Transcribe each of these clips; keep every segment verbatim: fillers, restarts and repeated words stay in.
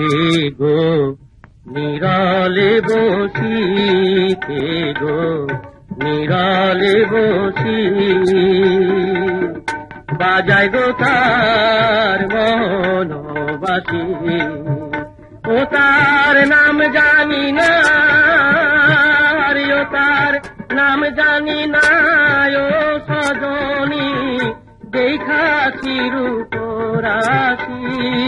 কে গো নিরালে বসি, কে গো নিরালে বসি, বাজায় গো তার মনবাসী। ও তার নাম জানি না, ও তার নাম জানি না, ও সজনী দেখাছি রূপরাশি,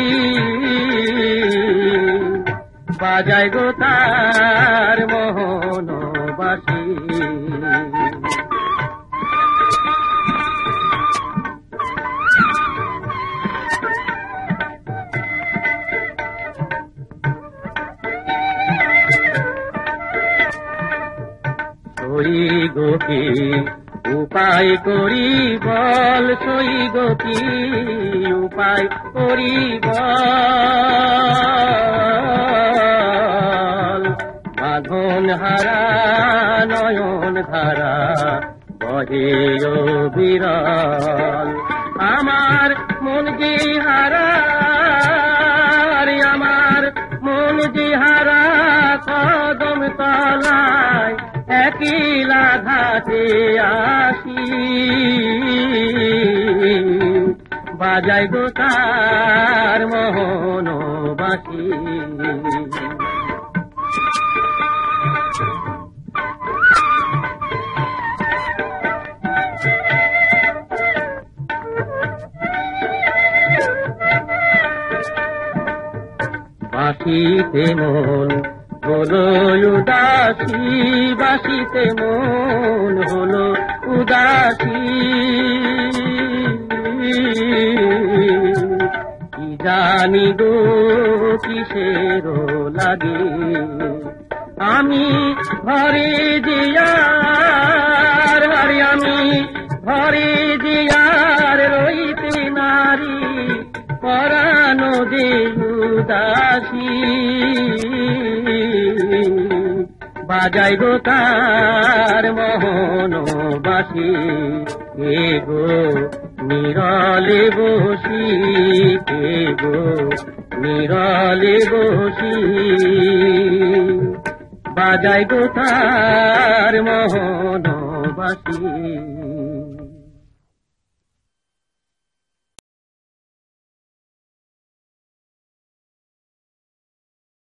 বাজায় গো তার মোহনবাসী। সই গোপী উপায় করি বল, সই গোপী উপায় করি বল, বাঁধন হারা নয়ন ধারা বহে বিরল, আমার মন যে হারা, আমার মন যে হারা কদম তলায় একলা ঘাটে আসি, বাজায় গো তার মোহনবাসী। বাসিতে মন হলো উদাসী, বাসিতে মন হলো উদাসী, কি জানি গো কিসের লাগে, আমি ঘরে জিয়ার, হরে আমি ঘরে জিয়ার রইতে নারী পরানো যে উদাসী, বাজায় গো তার মোহনবাসী। কে গো নিরালে বসি, কে গো নিরালে বসি, বাজায় গো তার মোহনবাসী।